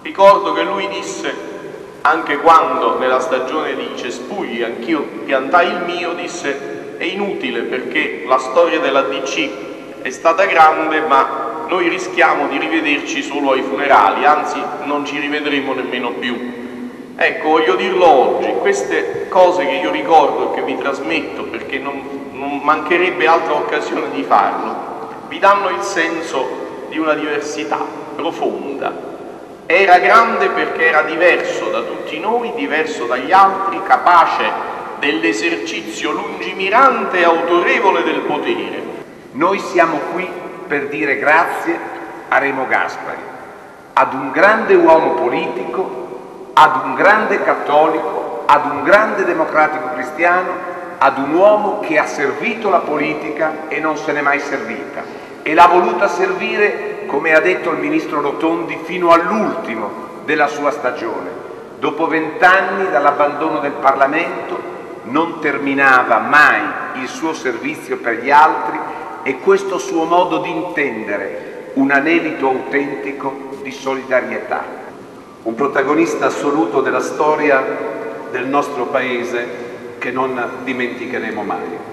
Ricordo che lui disse, anche quando nella stagione di cespugli anch'io piantai il mio, disse: è inutile perché la storia della DC è stata grande, ma noi rischiamo di rivederci solo ai funerali, anzi non ci rivedremo nemmeno più. Ecco, voglio dirlo oggi, queste cose che io ricordo e che vi trasmetto, perché non mancherebbe altra occasione di farlo, vi danno il senso di una diversità profonda. Era grande perché era diverso da tutti noi, diverso dagli altri, capace dell'esercizio lungimirante e autorevole del potere. Noi siamo qui per dire grazie a Remo Gaspari, ad un grande uomo politico, ad un grande cattolico, ad un grande democratico cristiano, ad un uomo che ha servito la politica e non se n'è mai servita e l'ha voluta servire, come ha detto il ministro Rotondi, fino all'ultimo della sua stagione. Dopo 20 anni dall'abbandono del Parlamento non terminava mai il suo servizio per gli altri e questo suo modo di intendere un anelito autentico di solidarietà. Un protagonista assoluto della storia del nostro Paese che non dimenticheremo mai.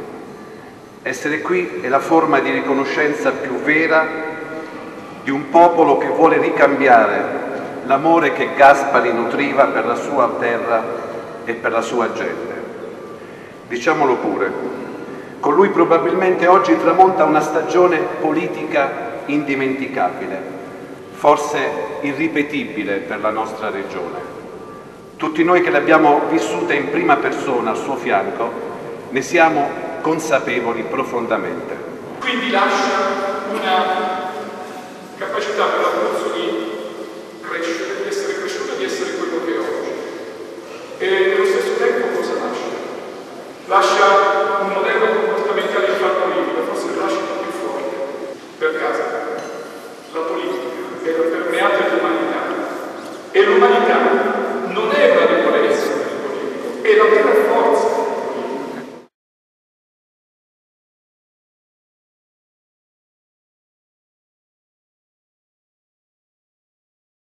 Essere qui è la forma di riconoscenza più vera di un popolo che vuole ricambiare l'amore che Gaspari nutriva per la sua terra e per la sua gente. Diciamolo pure, con lui probabilmente oggi tramonta una stagione politica indimenticabile, forse irripetibile per la nostra regione. Tutti noi che l'abbiamo vissuta in prima persona al suo fianco ne siamo consapevoli profondamente. Quindi lascia una capacità per l'Abruzzo di crescere, di essere cresciuto e di essere quello che è oggi. E nello stesso tempo cosa lascia? Lascia un modello comportamentale infantile, forse lo lascia più forte. Per caso, la politica era permeata di umanità e l'umanità